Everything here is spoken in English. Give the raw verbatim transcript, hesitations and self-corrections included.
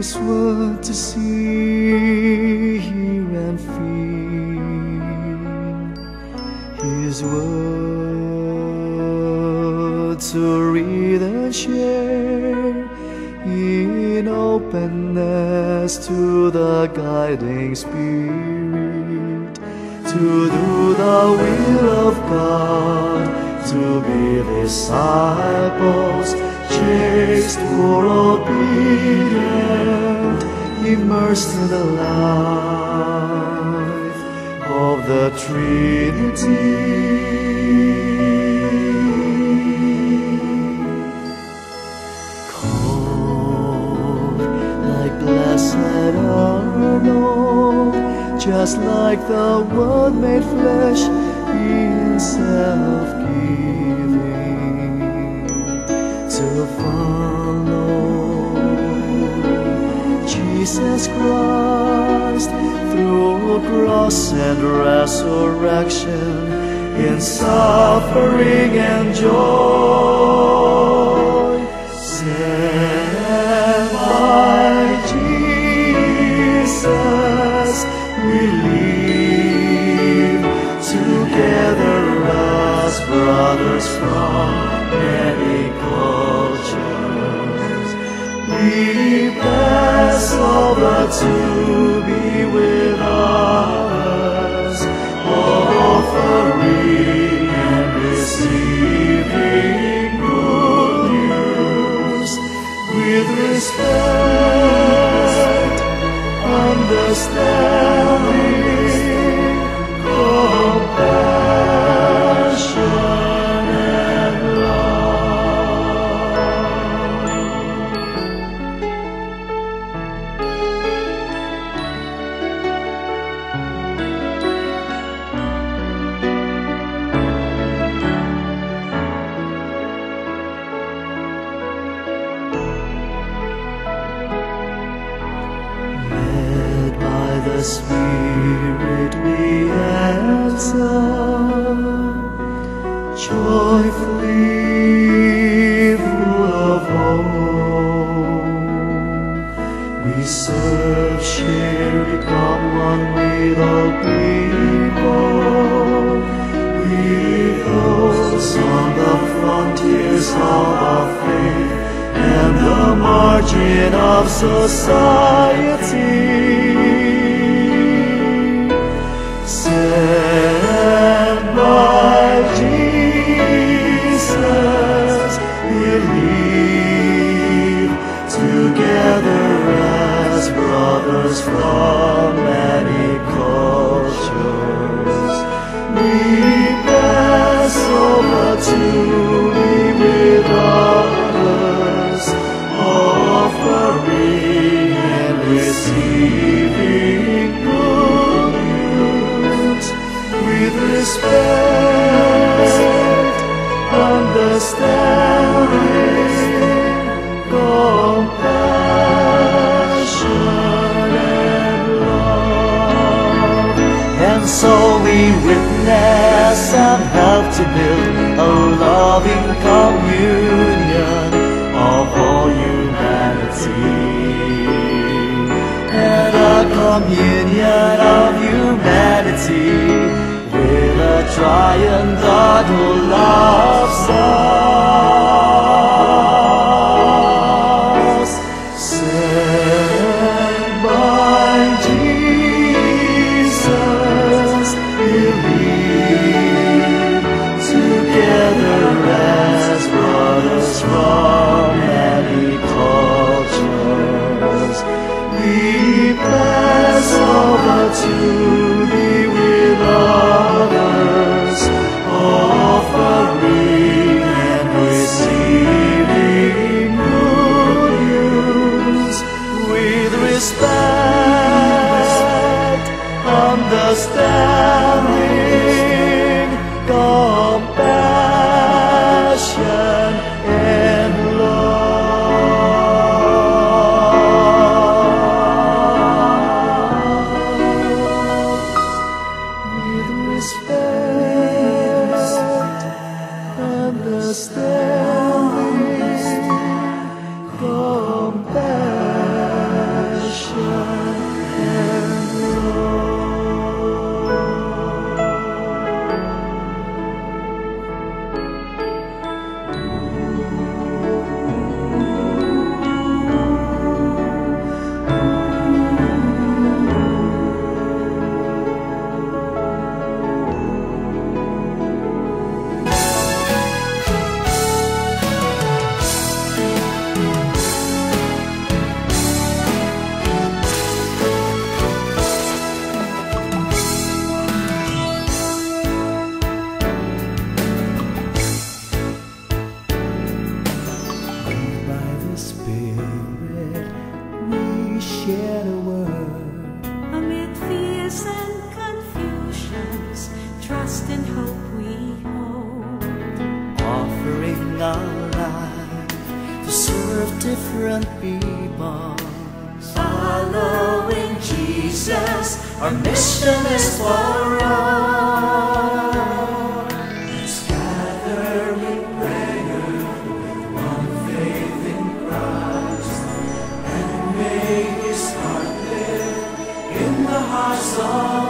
His word to see, hear and feel, His word to read and share, in openness to the guiding Spirit, to do the will of God, to be disciples, chaste for obedient, immersed in the life of the Trinity. Called like blessed our Lord, just like the Word made flesh in self-giving, to follow Jesus Christ through cross and resurrection, in suffering and joy, sent by Jesus, we live together as brothers from many cultures. We pass over to be with others, offering and receiving good news with respect, understanding, compassion, and love. Led by the Spirit we answer, joyfully full of hope. We serve, share, become one with all people, with those on the frontiers of our faith and the margin of society. Sent by Jesus, we live together as brothers from many cultures. We pass over to be with others, offering and receiving good news with respect, understanding, compassion, and love. And so we witness and help to build a loving communion of all humanity, and a communion of humanity with a triune God who loves us. Sent by Jesus, we live together as brothers from many cultures. We pass over to be with others, offering and receiving good news with respect, understanding, compassion, and love. With respect, understanding, compassion. share the word. Amid fears and confusions, trust and hope we hold. Offering our life to serve different people. Following Jesus, our mission is for all. Let's gather in prayer with one faith in Christ, and may His heart live in the hearts of